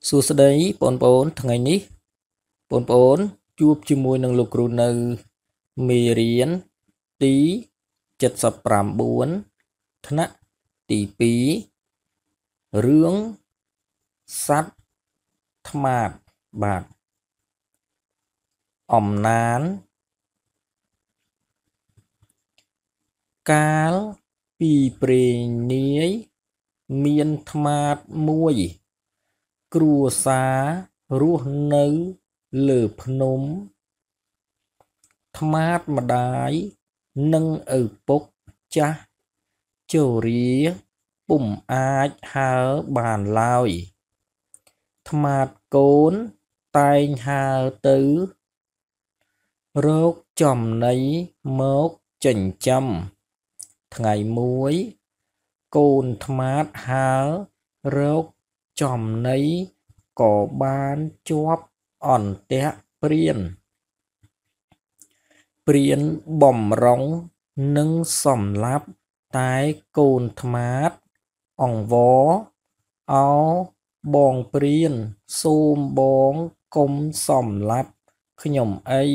សួស្តីបងប្អូនថ្ងៃនេះបងប្អូនជួបជាមួយនឹងលោកគ្រូនៅមេរៀនទី79ថ្នាក់ទី2រឿងសត្វថ្មាតបាទអំណានកាលពីព្រេងនាយមានថ្មាតមួយគ្រួសាររស់នៅលើភ្នំថ្មាតម្ដាយនិងឪពុកចាស់ជរាពុំអាចហើរបានឡើយថ្មាតកូនតែងហើរទៅរកចំណីមកចិញ្ចឹមថ្ងៃមួយកូនថ្មាតហើររកចំណីក៏បានជាប់អន្ទាក់ព្រានបំរុងនឹងសម្លាប់តែកូនថ្មាតអង្វរអោបងព្រានសូមបងកុំសម្លាប់ខ្ញុំអី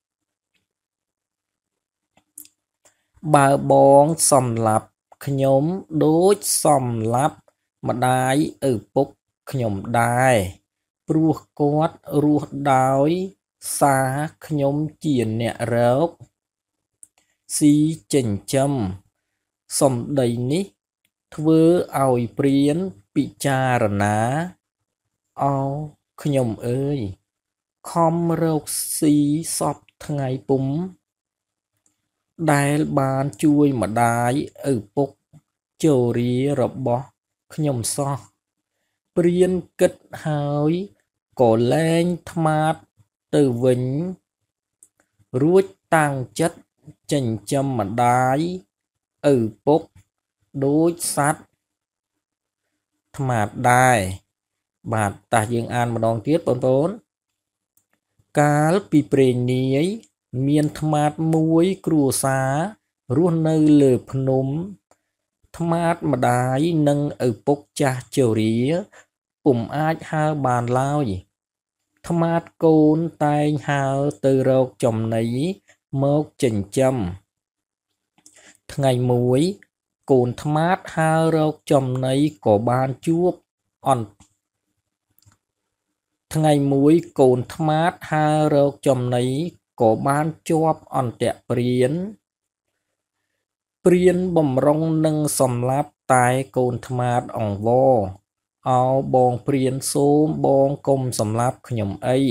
បើបងសម្លាប់ខ្ញុំដូចសម្លាប់ម្ដាយឪពុកខ្ញុំដែរព្រោះគាត់រស់ដោយសារខ្ញុំជាអ្នករកស៊ីចិញ្ចឹមសម្ដីនេះធ្វើឲ្យព្រានពិចារណាអោខ្ញុំអើយខំរកស៊ីសពថ្ងៃពុំដែលបានជួយម្ដាយឪពុកជរារបស់ខ្ញុំសោះព្រានគិតហើយក៏លែងថ្មាតទៅវិញរួចតាំងចិត្តចិញ្ចឹមម្ដាយឪពុកដូចសត្វថ្មាតដែរបាទតោះយើងអានម្ដងទៀតបងប្អូនកាលពីព្រេងនាយមានថ្មាតមួយគ្រួសាររស់នៅលើភ្នំថ្មាតម្ដាយនិងឪពុកចាស់ជរាពុំអាចហើរបានឡើយថ្មាតកូនតែងហើរទៅរកចំណីមកចិញ្ចឹមថ្ងៃមួយកូនថ្មាតហើររកចំណីក៏បានជួបអន្ថ្ងៃមួយកូនថ្មាតហើររកចំណីក៏បានជាប់អន្ទាក់ព្រានបំរុងនឹងសម្លាប់តែកូនថ្មាតអង្វរអោបងព្រានសូមបងកុំសម្លាប់ខ្ញុំអី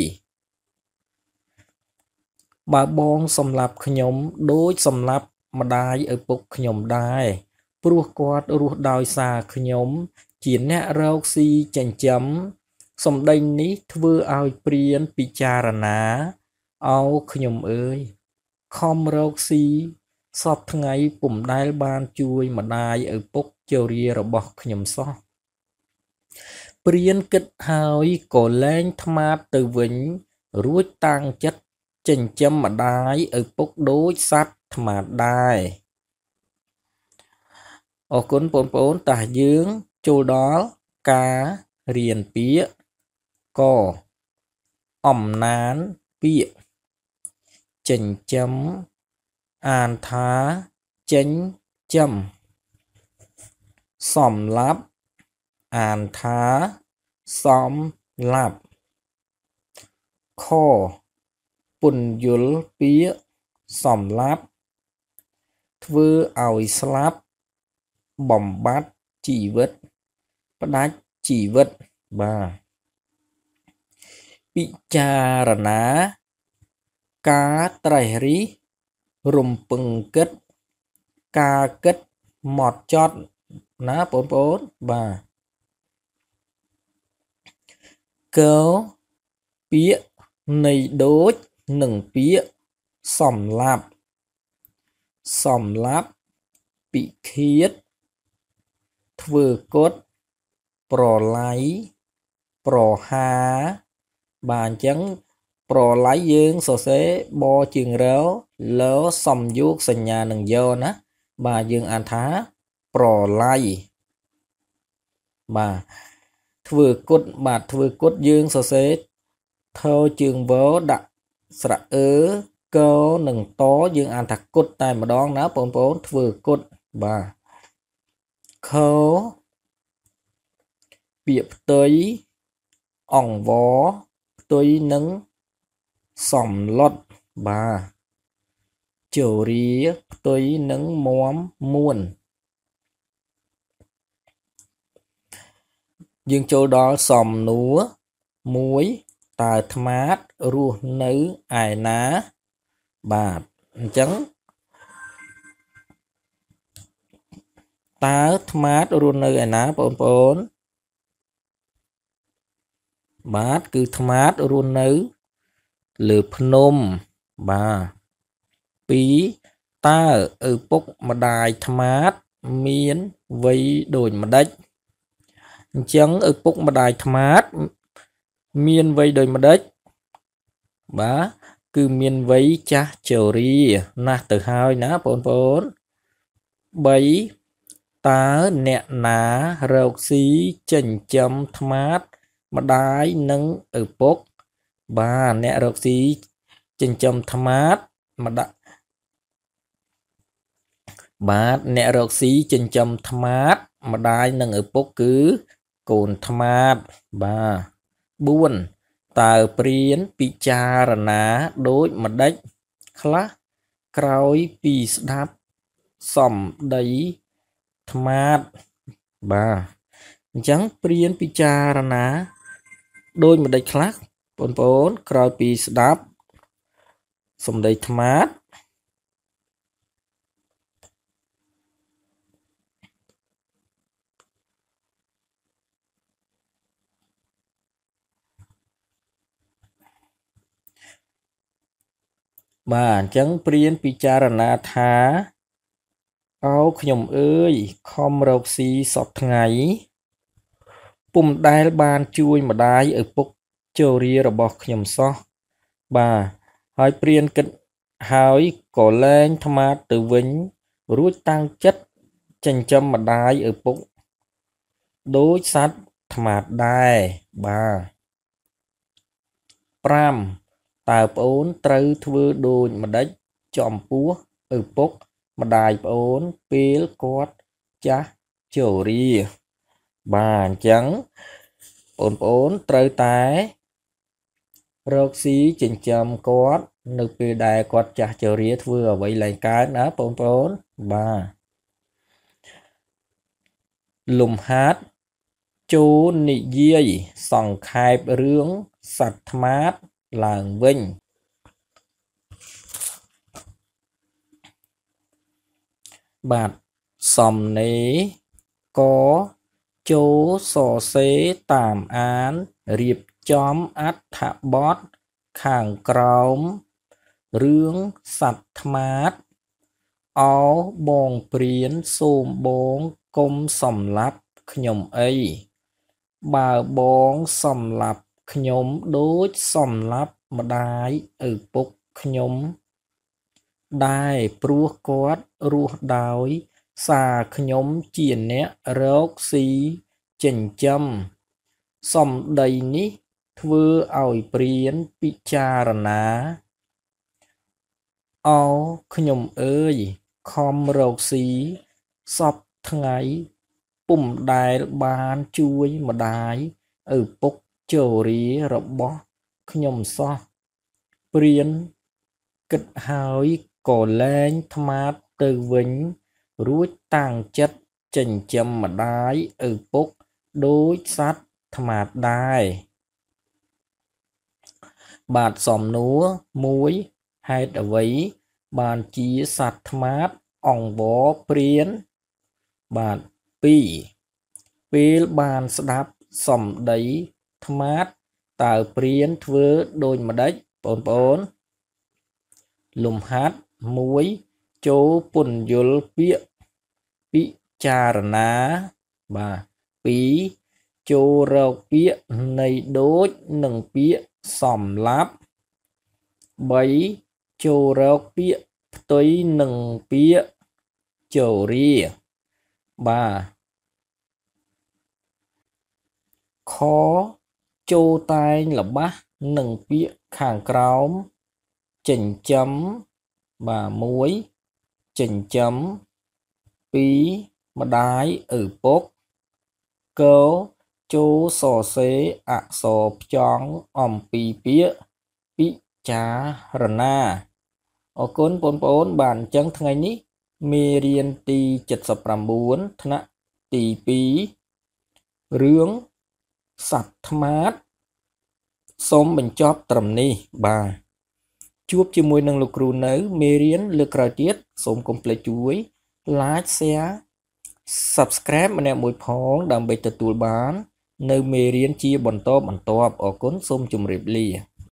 បើបងសម្លាប់ខ្ញុំដូចសម្លាប់ម្ដាយឪពុកខ្ញុំដែរព្រោះគាត់រស់ដោយសារខ្ញុំជាអ្នករកស៊ីចិញ្ចឹមសម្ដីនេះធ្វើឲ្យព្រានពិចារណាអោខ្ញុំអើយខំរកស៊ីសពថ្ងៃពុំដែលបានជួយម្ដាយឪពុកជរារបស់ខ្ញុំសោះព្រានគិតហើយក៏លែងថ្មាតទៅវិញរួចតាំងចិត្តចិញ្ចឹមម្ដាយឪពុកដូចសត្វថ្មាតដែរអរគុណបងប្អូនតោះយើងចូលដល់ការរៀនពាក្យកអំណានពាក្យចិញ្ចឹមអានថាចិញ្ចឹមសម្លាប់អានថាសម្លាប់ខពន្យល់ពាក្យសម្លាប់ធ្វើឲ្យស្លាប់បំបត្តិជីវិតផ្ដាច់ជីវិតបាទពិចារណាការត្រេះរិះរំពឹងគិតការគិតហ្មត់ចត់ណាបងប្អូនបាទកពាក្យនៃដូចនឹងពាក្យសម្លាប់ពិឃាតធ្វើកុដប្រឡ័យប្រហារបាទអញ្ចឹងប្រឡ័យយើងសរសេរបជើងរលសំយោគសញ្ញានឹងយកណាបាទយើងអានថាប្រឡ័យបាទធ្វើគុតបាទធ្វើគុតយើងសរសេរថជើងវដាក់ស្រៈអឺកនិងតយើងអានថាគុតតែម្ដងណាបងប្អូនធ្វើគុតបាទខពាក្យផ្ទុយអង្វរផ្ទុយនឹងសំឡុតបាទជរាផ្ទុយនឹងមមមួនយើងចូលដល់សំណួរមួយតើថ្មាតរស់នៅឯណាបាទអញ្ចឹងតើថ្មាតរស់នៅឯណាបងប្អូនបាទគឺថ្មាតរស់នៅលើភ្នំបាទ2តើឪពុកម្ដាយថ្មាតមានវ័យដូចម្ដេចអញ្ចឹងឪពុកម្ដាយថ្មាតមានវ័យដូចម្ដេចបាទគឺមានវ័យចាស់ជរាណាស់ទៅហើយណាបងប្អូន3តើអ្នកណារកស៊ីចិញ្ចឹមថ្មាតម្ដាយនិងឪពុកបាទអ្នករកស៊ីចិញ្ចឹមថ្មាតម្ដាយបាទអ្នករកស៊ីចិញ្ចឹមថ្មាតម្ដាយនិងឪពុកគឺកូនថ្មាតបាទ4តើព្រានពិចារណាដូចម្ដេចខ្លះក្រោយពីស្ដាប់សម្ដីថ្មាតបាទអញ្ចឹងព្រានពិចារណាដូចម្ដេចខ្លះបងប្អូនក្រោយពីស្ដាប់សម្ដីថ្មាតបាទអញ្ចឹងព្រានពិចារណាថាអោខ្ញុំអើយខំរកស៊ីសពថ្ងៃពុំដែលបានជួយម្ដាយឪពុកជរារបស់ខ្ញុំសោះបាទហើយព្រានគិតហើយក៏លែងថ្មាតទៅវិញរួចតាំងចិត្តចិញ្ចឹមម្ដាយឪពុកដូចសត្វថ្មាតដែរបាទ5តើប្អូនត្រូវធ្វើដូចម្ដេចចំពោះឪពុកម្ដាយប្អូនពេលគាត់ចាស់ជរាបាទអញ្ចឹងបងប្អូនត្រូវតែរកស៊ីចិញ្ចឹមគាត់នៅពេលដែលគាត់ចាស់ជរាធ្វើអ្វីឡើងកើតណាបងប្អូនបាទលំហាត់ចូលនិយាយសង្ខេបរឿងសត្វថ្មាតឡើងវិញបាទសំណេរកចូលសរសេរតាមអានរៀបចំអត្ថបទខាងក្រោមរឿងសត្វថ្មាតអោបងព្រានសូមបងកុំសម្លាប់ខ្ញុំអីបើបងសម្លាប់ខ្ញុំដូចសម្លាប់ម្ដាយឪពុកខ្ញុំដែរព្រោះគាត់រស់ដោយសារខ្ញុំជាអ្នករកស៊ីចិញ្ចឹមសម្ដីនេះធ្វើឲ្យព្រានពិចារណាអោខ្ញុំអើយខំរកស៊ីសពថ្ងៃពុំដែលបានជួយម្ដាយឪពុកជរារបស់ខ្ញុំសោះព្រានគិតហើយក៏លែងថ្មាតទៅវិញរួចតាំងចិត្តចិញ្ចឹមម្ដាយឪពុកដូចសត្វថ្មាតដែរបាទសំណួរ1ហេតុអ្វីបានជាសត្វថ្មាតអង្វរព្រានបាទ2ពេលបានស្ដាប់សម្ដីថ្មាតតើព្រានធ្វើដូចម្ដេចបងប្អូនលំហាត់1ចូលពន្យល់ពាក្យពិចារណាបាទ2ចូលរកពាក្យនៃដូចនិងពាក្យសម្លាប់3ចូលរកពាក្យផ្ទុយនឹងពាក្យជរាបាទខចូលតែងរបស់នឹងពាក្យខាងក្រោមចិញ្ចឹម1ចិញ្ចឹម2ម្ដាយឪពុកកចូលសរសេរអក្សរផ្ចង់អំពីពាក្យពិចារណាអរគុណបងប្អូនបានអញ្ចឹងថ្ងៃនេះមេរៀនទី79ថ្នាក់ទី2រឿងសត្វថ្មាតសូមបញ្ចប់ត្រឹមនេះបាទជួបជាមួយនឹងលោកគ្រូនៅមេរៀនលើកក្រោយទៀតសូមកុំភ្លេចជួយ like share subscribe ម្នាក់មួយផងដើម្បីទទួលបាននៅមេរៀនជាបន្តបន្ទាប់អរគុណសូមជម្រាបលា